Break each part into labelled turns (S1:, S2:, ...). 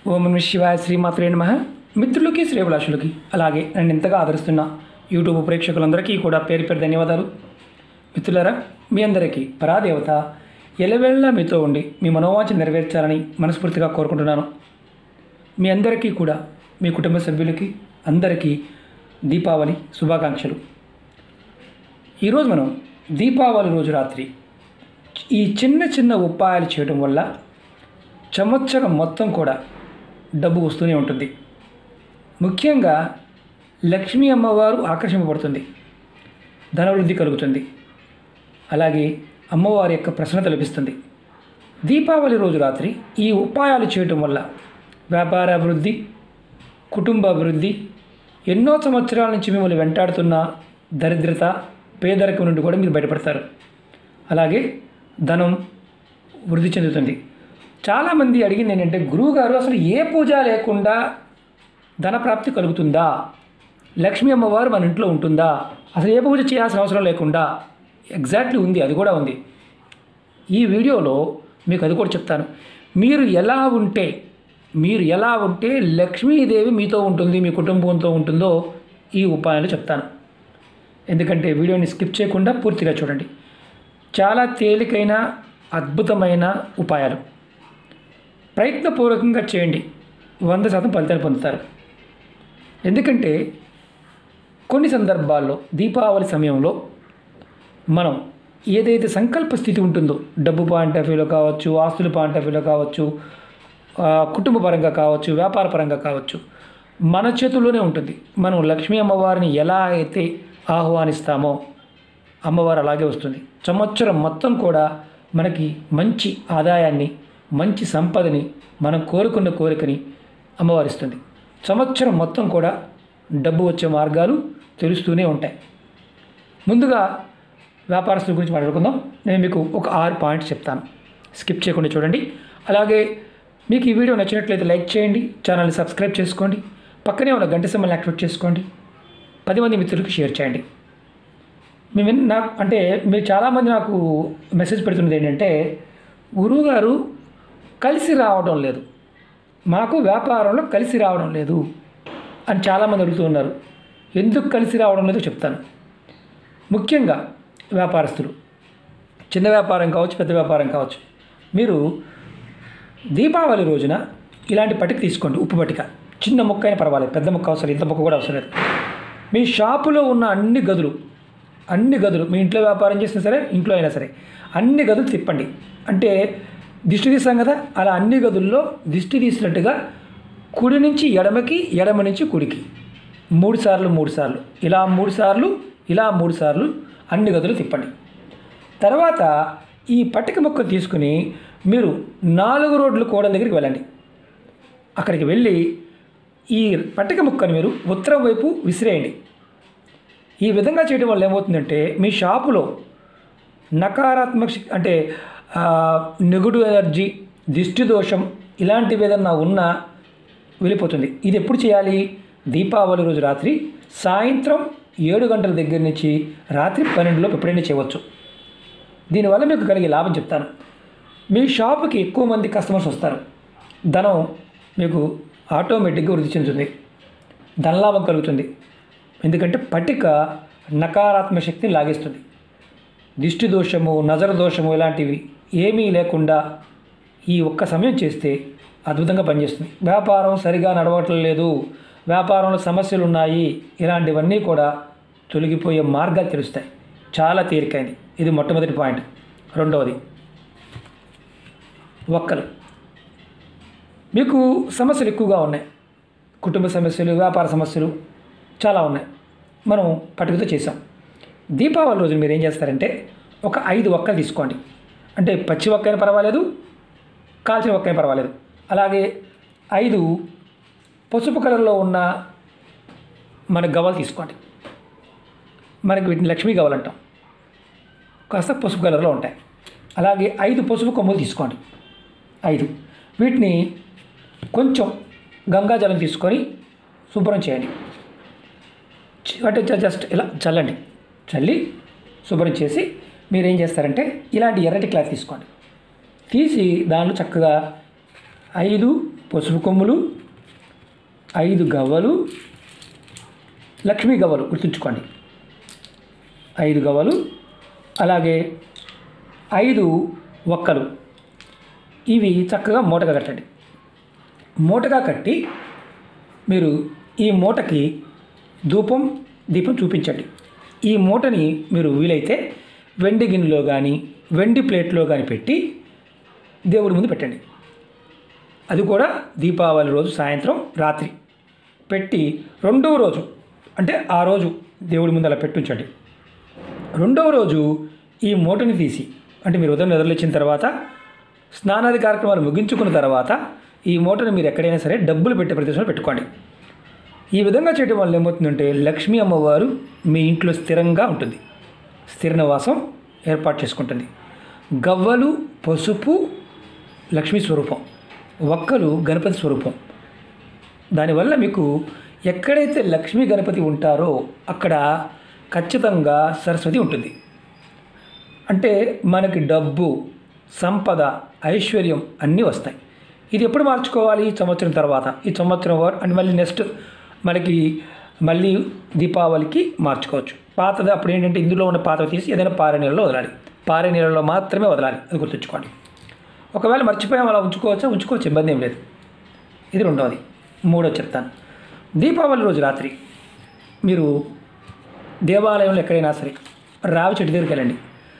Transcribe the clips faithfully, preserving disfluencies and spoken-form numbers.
S1: ఓం నమః శివాయ శ్రీమాత్రే నమః. మిత్రులకి శ్రేభిలాషులకి అలాగే నన్ను ఎంతగా ఆదరిస్తున్న యూట్యూబ్ ప్రేక్షకులందరికీ కూడా పేరు పేరు ధన్యవాదాలు. మిత్రులారా, మీ అందరికీ పరాదేవత ఎల్లవేళలా మీతో ఉండి మీ మనోవాంఛ నెరవేర్చాలని మనస్ఫూర్తిగా కోరుకుంటున్నాను. మీ అందరికీ కూడా మీ కుటుంబ సభ్యులకి అందరికీ దీపావళి శుభాకాంక్షలు. ఈరోజు మనం దీపావళి రోజు రాత్రి ఈ చిన్న చిన్న ఉపాయాలు చేయడం వల్ల సంవత్సరం మొత్తం కూడా డబ్బు వస్తూనే ఉంటుంది. ముఖ్యంగా లక్ష్మీ అమ్మవారు ఆకర్షింపబడుతుంది, ధనవృద్ధి కలుగుతుంది, అలాగే అమ్మవారి యొక్క ప్రసన్నత లభిస్తుంది. దీపావళి రోజు రాత్రి ఈ ఉపాయాలు చేయటం వల్ల వ్యాపార అభివృద్ధి, కుటుంబ అభివృద్ధి, ఎన్నో సంవత్సరాల నుంచి మిమ్మల్ని వెంటాడుతున్న దరిద్రత, పేదరికం నుండి కూడా మీరు బయటపడతారు. అలాగే ధనం వృద్ధి చెందుతుంది. చాలామంది అడిగింది ఏంటంటే, గురువుగారు అసలు ఏ పూజ లేకుండా ధన ప్రాప్తి కలుగుతుందా? లక్ష్మీ అమ్మవారు మన ఇంట్లో ఉంటుందా? అసలు ఏ పూజ చేయాల్సిన అవసరం లేకుండా? ఎగ్జాక్ట్లీ ఉంది, అది కూడా ఉంది. ఈ వీడియోలో మీకు అది కూడా చెప్తాను. మీరు ఎలా ఉంటే మీరు ఎలా ఉంటే లక్ష్మీదేవి మీతో ఉంటుంది, మీ కుటుంబంతో ఉంటుందో ఈ ఉపాయాలు చెప్తాను. ఎందుకంటే వీడియోని స్కిప్ చేయకుండా పూర్తిగా చూడండి. చాలా తేలికైన అద్భుతమైన ఉపాయాలు. ప్రయత్నపూర్వకంగా చేయండి, వంద శాతం ఫలితాలు పొందుతారు. ఎందుకంటే కొన్ని సందర్భాల్లో దీపావళి సమయంలో మనం ఏదైతే సంకల్ప స్థితి ఉంటుందో, డబ్బు పాయింట్ ఆఫ్ వ్యూలో కావచ్చు, ఆస్తుల పాయింట్ ఆఫ్ వ్యూలో కావచ్చు, కుటుంబ పరంగా కావచ్చు, వ్యాపార పరంగా కావచ్చు, మన చేతుల్లోనే ఉంటుంది. మనం లక్ష్మీ అమ్మవారిని ఎలా అయితే ఆహ్వానిస్తామో అమ్మవారు అలాగే వస్తుంది. సంవత్సరం మొత్తం కూడా మనకి మంచి ఆదాయాన్ని, మంచి సంపదని, మనం కోరుకున్న కోరికని అమ్మవారిస్తుంది. సంవత్సరం మొత్తం కూడా డబ్బు వచ్చే మార్గాలు తెలుస్తూనే ఉంటాయి. ముందుగా వ్యాపారస్తుల గురించి మాట్లాడుకుందాం. నేను మీకు ఒక ఆరు పాయింట్స్ చెప్తాను, స్కిప్ చేయకుండా చూడండి. అలాగే మీకు ఈ వీడియో నచ్చినట్లయితే లైక్ చేయండి, ఛానల్ని సబ్స్క్రైబ్ చేసుకోండి, పక్కనే ఉన్న గంట సింబల్ని యాక్టివేట్ చేసుకోండి, పది మంది మిత్రులకు షేర్ చేయండి. మేము నాకు అంటే మీరు చాలామంది నాకు మెసేజ్ పెడుతున్నది ఏంటంటే, గురువుగారు కలిసి రావడం లేదు, మాకు వ్యాపారంలో కలిసి రావడం లేదు అని చాలామంది అడుగుతూ ఉన్నారు. ఎందుకు కలిసి రావడం లేదో చెప్తాను. ముఖ్యంగా వ్యాపారస్తులు, చిన్న వ్యాపారం కావచ్చు, పెద్ద వ్యాపారం కావచ్చు, మీరు దీపావళి రోజున ఇలాంటి పట్టిక తీసుకోండి. ఉప్పు పట్టిక, చిన్న ముక్క అయినా పర్వాలేదు, పెద్ద ముక్క అవసరం, ఇంత ముక్క కూడా అవసరం లేదు. మీ షాపులో ఉన్న అన్ని గదులు అన్ని గదులు మీ ఇంట్లో వ్యాపారం చేసినా సరే, ఇంట్లో అయినా సరే, అన్ని గదులు తిప్పండి. అంటే దిష్టి తీసాం కదా, అలా అన్ని గదుల్లో దిష్టి తీసినట్టుగా కుడి నుంచి ఎడమకి, ఎడమ నుంచి కుడికి మూడు సార్లు మూడు సార్లు ఇలా మూడు సార్లు ఇలా మూడు సార్లు అన్ని గదులు తిప్పండి. తర్వాత ఈ పట్టిక ముక్క తీసుకుని మీరు నాలుగు రోడ్లు కోడల దగ్గరికి వెళ్ళండి. అక్కడికి వెళ్ళి ఈ పట్టిక ముక్కను మీరు ఉత్తరం వైపు విసిరేయండి. ఈ విధంగా చేయడం వల్ల ఏమవుతుందంటే, మీ షాపులో నకారాత్మక అంటే నెగటివ్ ఎనర్జీ, దిష్టి దోషం ఇలాంటివి ఏదన్నా ఉన్నా వెళ్ళిపోతుంది. ఇది ఎప్పుడు చేయాలి? దీపావళి రోజు రాత్రి సాయంత్రం ఏడు గంటల దగ్గర నుంచి రాత్రి పన్నెండులోపు ఎప్పుడైనా చేయవచ్చు. దీనివల్ల మీకు కలిగే లాభం చెప్తాను. మీ షాపుకి ఎక్కువ మంది కస్టమర్స్ వస్తారు, ధనం మీకు ఆటోమేటిక్గా వృద్ధి చెందుతుంది, ధనలాభం కలుగుతుంది. ఎందుకంటే పట్టిక నకారాత్మక శక్తిని లాగేస్తుంది. దిష్టి దోషము, నజర దోషము ఇలాంటివి ఏమీ లేకుండా ఈ ఒక్క సమయం చేస్తే అద్భుతంగా పనిచేస్తుంది. వ్యాపారం సరిగా నడవటం లేదు, వ్యాపారంలో సమస్యలు ఉన్నాయి, ఇలాంటివన్నీ కూడా తొలగిపోయే మార్గాలు తెలుస్తాయి. చాలా తేలికైంది. ఇది మొట్టమొదటి పాయింట్. రెండవది, ఒక్కలు. మీకు సమస్యలు ఎక్కువగా ఉన్నాయి, కుటుంబ సమస్యలు, వ్యాపార సమస్యలు చాలా ఉన్నాయి. మనం పట్టుకతో చేసాం. దీపావళి రోజు మీరు ఏం చేస్తారంటే, ఒక ఐదు ఒక్కలు తీసుకోండి. అంటే పచ్చి ఒక్కైనా పర్వాలేదు, కాల్చిన ఒక్కైనా పర్వాలేదు. అలాగే ఐదు పసుపు కలర్లో ఉన్న మన గవ్వలు తీసుకోండి. మనకి వీటిని లక్ష్మీ గవ్వలు అంటాం, కాస్త పసుపు కలర్లో ఉంటాయి. అలాగే ఐదు పసుపు కొమ్ములు తీసుకోండి. ఐదు వీటిని కొంచెం గంగాజలం తీసుకొని శుభ్రం చేయండి. అంటే జస్ట్ ఇలా చల్లండి. చల్లి శుభ్రం చేసి మీరు ఏం చేస్తారంటే, ఇలాంటి ఎర్రటి క్లాత్ తీసుకోండి. తీసి దానిలో చక్కగా ఐదు పసుపు కొమ్ములు, ఐదు గవ్వలు, లక్ష్మీ గవ్వలు గుర్తుంచుకోండి, ఐదు గవ్వలు, అలాగే ఐదు ఒక్కలు. ఇవి చక్కగా మూటగా కట్టండి. మూటగా కట్టి మీరు ఈ మూటకి ధూపం దీపం చూపించండి. ఈ మూటని మీరు వీలైతే వెండి గిన్నెలో కానీ వెండి ప్లేట్లో కానీ పెట్టి దేవుడి ముందు పెట్టండి. అది కూడా దీపావళి రోజు సాయంత్రం రాత్రి పెట్టి రెండవ రోజు అంటే ఆ రోజు దేవుడి ముందు అలా పెట్టుంచండి. రెండవ రోజు ఈ మూటని తీసి అంటే మీరు ఉదయం నిద్రలేచిన తర్వాత స్నానాది కార్యక్రమాలు ముగించుకున్న తర్వాత ఈ మూటను మీరు ఎక్కడైనా సరే డబ్బులు పెట్టే ప్రదేశంలో పెట్టుకోండి. ఈ విధంగా చేయడం వల్ల ఏమవుతుందంటే లక్ష్మీ అమ్మవారు మీ ఇంట్లో స్థిరంగా ఉంటుంది, స్థిర నివాసం ఏర్పాటు చేసుకుంటుంది. గవ్వలు పసుపు లక్ష్మీ స్వరూపం, ఒక్కలు గణపతి స్వరూపం. దానివల్ల మీకు ఎక్కడైతే లక్ష్మీ గణపతి ఉంటారో అక్కడ ఖచ్చితంగా సరస్వతి ఉంటుంది. అంటే మనకి డబ్బు, సంపద, ఐశ్వర్యం అన్నీ వస్తాయి. ఇది ఎప్పుడు మార్చుకోవాలి? ఈ సంవత్సరం తర్వాత. ఈ సంవత్సరం అండ్ మళ్ళీ నెక్స్ట్ మనకి మళ్ళీ దీపావళికి మార్చుకోవచ్చు. పాతది అప్పుడు ఏంటంటే ఇందులో ఉన్న పాత తీసి ఏదైనా పారే నీళ్ళలో వదలాలి. పారే నీళ్ళలో మాత్రమే వదలాలి, అది గుర్తుంచుకోండి. ఒకవేళ మర్చిపోయాం అలా ఉంచుకోవచ్చా? ఉంచుకోవచ్చు, ఇబ్బంది ఏం లేదు. ఇది రెండవది. మూడో చెప్తాను. దీపావళి రోజు రాత్రి మీరు దేవాలయంలో ఎక్కడైనా సరే రావి చెట్టు దగ్గరికి వెళ్ళండి.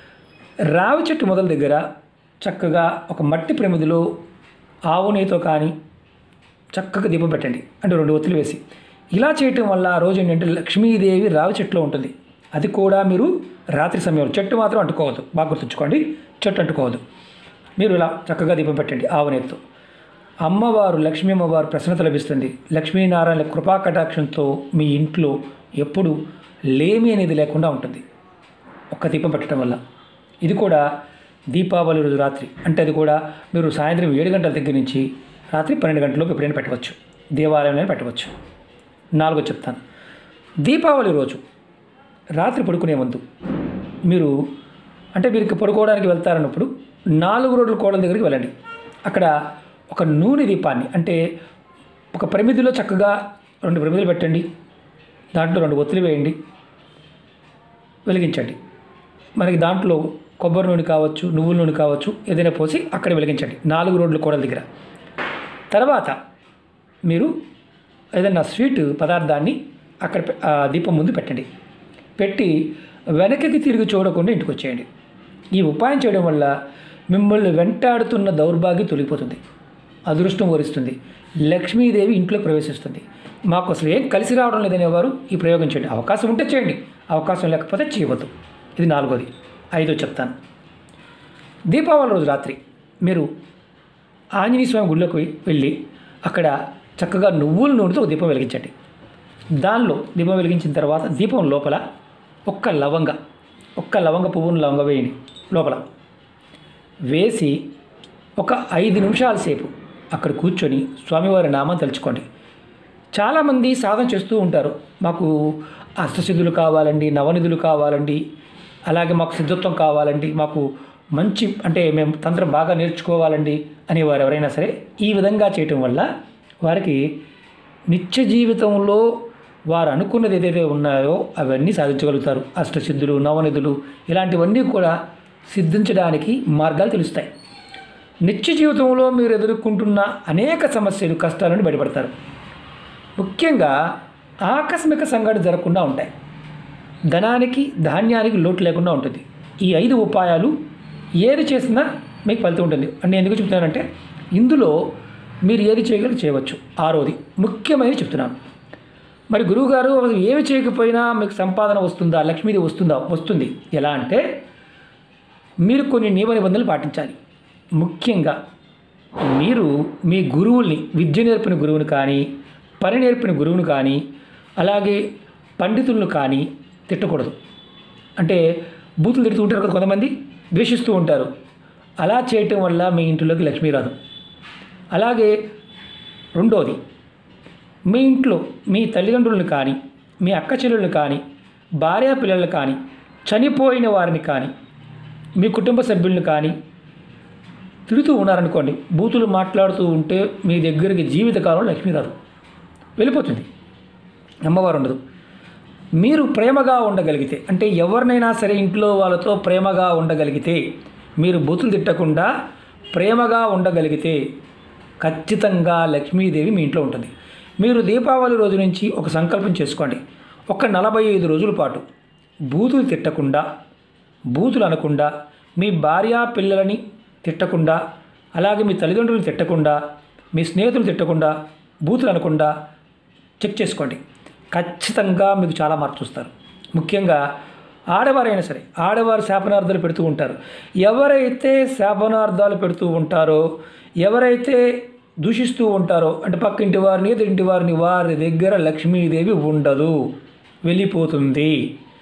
S1: రావి చెట్టు మొదల దగ్గర చక్కగా ఒక మట్టి ప్రమిదిలో ఆవు నెయ్యితో కానీ చక్కగా దీపం పెట్టండి, అంటే రెండు ఒత్తులు వేసి. ఇలా చేయటం వల్ల ఆ రోజు ఏంటంటే లక్ష్మీదేవి రావి చెట్టులో ఉంటుంది. అది కూడా మీరు రాత్రి సమయంలో, చెట్టు మాత్రం అంటుకోవద్దు, బాగా గుర్తుంచుకోండి, చెట్టు అంటుకోవద్దు. మీరు ఇలా చక్కగా దీపం పెట్టండి ఆవు నెయ్యితో. అమ్మవారు లక్ష్మీ అమ్మవారు ప్రసన్నత లభిస్తుంది. లక్ష్మీనారాయణ కృపా కటాక్షంతో మీ ఇంట్లో ఎప్పుడు లేమి అనేది లేకుండా ఉంటుంది ఒక్క దీపం పెట్టడం వల్ల. ఇది కూడా దీపావళి రోజు రాత్రి, అంటే అది కూడా మీరు సాయంత్రం ఏడు గంటల దగ్గర నుంచి రాత్రి పన్నెండు గంటలకు ఎప్పుడైనా పెట్టవచ్చు, దేవాలయంలో పెట్టవచ్చు. నాలుగో చెప్తాను. దీపావళి రోజు రాత్రి పడుకునే ముందు మీరు అంటే మీరు పడుకోవడానికి వెళ్తారన్నప్పుడు నాలుగు రోడ్ల కోడల దగ్గరికి వెళ్ళండి. అక్కడ ఒక నూనె దీపాన్ని అంటే ఒక ప్రమిదిలో చక్కగా రెండు ప్రమిదలు పెట్టండి, దాంట్లో రెండు ఒత్తులు వేయండి, వెలిగించండి. మనకి దాంట్లో కొబ్బరి నూనె కావచ్చు, నువ్వుల నూనె కావచ్చు, ఏదైనా పోసి అక్కడ వెలిగించండి నాలుగు రోడ్ల కోడల దగ్గర. తర్వాత మీరు ఏదైనా స్వీట్ పదార్థాన్ని అక్కడ దీపం ముందు పెట్టండి. పెట్టి వెనక్కి తిరిగి చూడకుండా ఇంటికి వచ్చేయండి. ఈ ఉపాయం చేయడం వల్ల మిమ్మల్ని వెంటాడుతున్న దౌర్భాగ్యం తొలగిపోతుంది, అదృష్టం వరిస్తుంది, లక్ష్మీదేవి ఇంట్లోకి ప్రవేశిస్తుంది. మాకు అసలు ఏం కలిసి రావడం లేదనేవారు ఈ ప్రయోగం చేయండి. అవకాశం ఉంటే చేయండి, అవకాశం లేకపోతే చేయవద్దు. ఇది నాలుగోది. ఐదో చెప్తాను. దీపావళి రోజు రాత్రి మీరు ఆంజనేయ స్వామి గుడిలోకి వెళ్ళి అక్కడ చక్కగా నువ్వుల నూనెతో దీపం వెలిగించండి. దానిలో దీపం వెలిగించిన తర్వాత దీపం లోపల ఒక్క లవంగ ఒక్క లవంగ పువ్వును లవంగ వేయండి. లోపల వేసి ఒక ఐదు నిమిషాల సేపు అక్కడ కూర్చొని స్వామివారి నామం తలుచుకోండి. చాలామంది సాధన చేస్తూ ఉంటారు, మాకు అష్టసిద్ధులు కావాలండి, నవనిధులు కావాలండి, అలాగే మాకు సిద్ధత్వం కావాలండి, మాకు మంచి అంటే మేము తంత్రం బాగా నేర్చుకోవాలండి అనేవారు ఎవరైనా సరే ఈ విధంగా చేయటం వల్ల వారికి నిత్య జీవితంలో వారు అనుకున్నది ఏదైతే ఉన్నాయో అవన్నీ సాధించగలుగుతారు. అష్టసిద్ధులు, నవనిధులు ఇలాంటివన్నీ కూడా సిద్ధించడానికి మార్గాలు తెలుస్తాయి. నిత్య జీవితంలో మీరు ఎదుర్కొంటున్న అనేక సమస్యలు, కష్టాల నుండి బయటపడతారు. ముఖ్యంగా ఆకస్మిక సంఘటన జరగకుండా ఉంటాయి, ధనానికి ధాన్యానికి లోటు లేకుండా ఉంటుంది. ఈ ఐదు ఉపాయాలు ఏది చేసినా మీకు ఫలితం ఉంటుంది. అంటే ఎందుకు చెప్తున్నానంటే ఇందులో మీరు ఏది చేయగలిగి చేయవచ్చు. ఆరోది ముఖ్యమైనది చెప్తున్నాను. మరి గురువుగారు ఏమి చేయకపోయినా మీకు సంపాదన వస్తుందా, లక్ష్మీదేవి వస్తుందా? వస్తుంది. ఎలా అంటే మీరు కొన్ని నియమ నిబంధనలు పాటించాలి. ముఖ్యంగా మీరు మీ గురువుల్ని, విద్య నేర్పిన గురువుని కానీ, పని నేర్పిన గురువుని కానీ, అలాగే పండితులను కానీ తిట్టకూడదు. అంటే బూతులు తిడుతూ ఉంటారు కదా కొంతమంది, ద్వేషిస్తూ ఉంటారు. అలా చేయటం వల్ల మీ ఇంట్లోకి లక్ష్మీ రాదు. అలాగే రెండోది, మీ ఇంట్లో మీ తల్లిదండ్రులను కానీ, మీ అక్క చెల్లెలను కానీ, భార్యా పిల్లలను కానీ, చనిపోయిన వారిని కానీ, మీ కుటుంబ సభ్యులను కానీ తిడుతూ ఉన్నారనుకోండి, బూతులు మాట్లాడుతూ ఉంటే మీ దగ్గరికి జీవితకాలం లక్ష్మీ రాదు, వెళ్ళిపోతుంది, అమ్మవారు ఉండదు. మీరు ప్రేమగా ఉండగలిగితే, అంటే ఎవరినైనా సరే ఇంట్లో వాళ్ళతో ప్రేమగా ఉండగలిగితే, మీరు బూతులు తిట్టకుండా ప్రేమగా ఉండగలిగితే ఖచ్చితంగా లక్ష్మీదేవి మీ ఇంట్లో ఉంటుంది. మీరు దీపావళి రోజు నుంచి ఒక సంకల్పం చేసుకోండి. ఒక నలభై ఐదు రోజుల పాటు బూతులు తిట్టకుండా, బూతులు అనకుండా, మీ భార్య పిల్లలని తిట్టకుండా, అలాగే మీ తల్లిదండ్రులు తిట్టకుండా, మీ స్నేహితులు తిట్టకుండా, బూతులు అనకుండా చెక్ చేసుకోండి. ఖచ్చితంగా మీకు చాలా మార్పు చూస్తారు. ముఖ్యంగా ఆడవారైనా సరే, ఆడవారు శాపనార్థాలు పెడుతూ ఉంటారు. ఎవరైతే శాపనార్థాలు పెడుతూ ఉంటారో, ఎవరైతే దూషిస్తూ ఉంటారో, అంటే పక్కింటి వారిని ఎదురింటి వారిని, వారి దగ్గర లక్ష్మీదేవి ఉండదు, వెళ్ళిపోతుంది.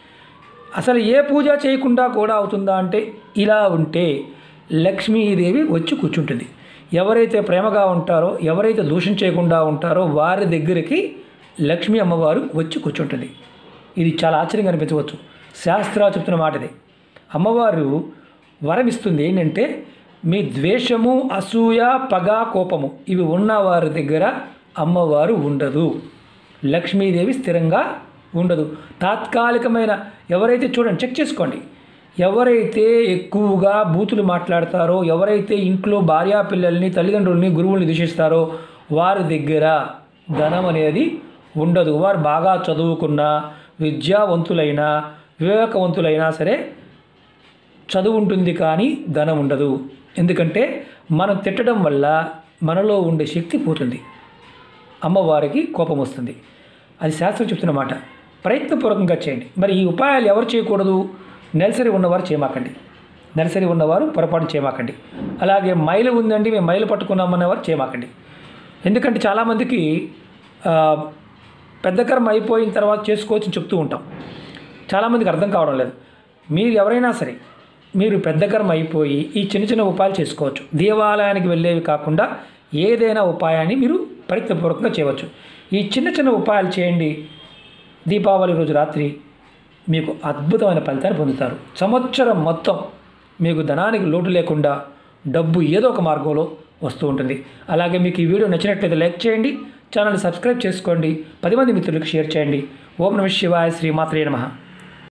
S1: అసలు ఏ పూజ చేయకుండా కూడా అవుతుందా అంటే, ఇలా ఉంటే లక్ష్మీదేవి వచ్చి కూర్చుంటుంది. ఎవరైతే ప్రేమగా ఉంటారో, ఎవరైతే దూషణ చేయకుండా ఉంటారో వారి దగ్గరికి లక్ష్మీ అమ్మవారు వచ్చి కూర్చుంటుంది. ఇది చాలా ఆశ్చర్యంగా అనిపించవచ్చు. శాస్త్రాలు చెప్తున్న మాట ఇది. అమ్మవారు వరం ఇస్తుంది ఏంటంటే, మీ ద్వేషము, అసూయ, పగ, కోపము ఇవి ఉన్న వారి దగ్గర అమ్మవారు ఉండదు, లక్ష్మీదేవి స్థిరంగా ఉండదు. తాత్కాలికమైన ఎవరైతే, చూడండి, చెక్ చేసుకోండి, ఎవరైతే ఎక్కువగా బూతులు మాట్లాడతారో, ఎవరైతే ఇంట్లో భార్యా పిల్లల్ని, తల్లిదండ్రుల్ని, గురువుల్ని దూషిస్తారో వారి దగ్గర ధనం అనేది ఉండదు. వారు బాగా చదువుకున్న, విద్యావంతులైనా, వివేకవంతులైనా సరే చదువు ఉంటుంది కానీ ధనం ఉండదు. ఎందుకంటే మనం తిట్టడం వల్ల మనలో ఉండే శక్తి పోతుంది, అమ్మవారికి కోపం వస్తుంది. అది శాస్త్రం చెప్తున్న మాట. ప్రయత్నపూర్వకంగా చేయండి. మరి ఈ ఉపాయాలు ఎవరు చేయకూడదు? నెలసరి ఉన్నవారు చేయమాకండి, నెలసరి ఉన్నవారు పొరపాటు చేయమాకండి. అలాగే మైలు ఉందండి, మేము మైలు పట్టుకున్నామన్నవారు చేయమాకండి. ఎందుకంటే చాలామందికి పెద్ద కర్మ అయిపోయిన తర్వాత చేసుకోవచ్చని చెప్తూ ఉంటాం. చాలామందికి అర్థం కావడం లేదు. మీరు ఎవరైనా సరే మీరు పెద్ద కర్మ అయిపోయి ఈ చిన్న చిన్న ఉపాయాలు చేసుకోవచ్చు. దేవాలయానికి వెళ్ళేవి కాకుండా ఏదైనా ఉపాయాన్ని మీరు ప్రయత్నపూర్వకంగా చేయవచ్చు. ఈ చిన్న చిన్న ఉపాయాలు చేయండి. దీపావళి రోజు రాత్రి మీకు అద్భుతమైన ఫలితాన్ని పొందుతారు. సంవత్సరం మొత్తం మీకు ధనానికి లోటు లేకుండా డబ్బు ఏదో ఒక మార్గంలో వస్తూ ఉంటుంది. అలాగే మీకు ఈ వీడియో నచ్చినట్లయితే లైక్ చేయండి, ఛానల్ని సబ్స్క్రైబ్ చేసుకోండి, పది మంది మిత్రులకు షేర్ చేయండి. ఓం నమః శివాయ, శ్రీమాత్రే నమః.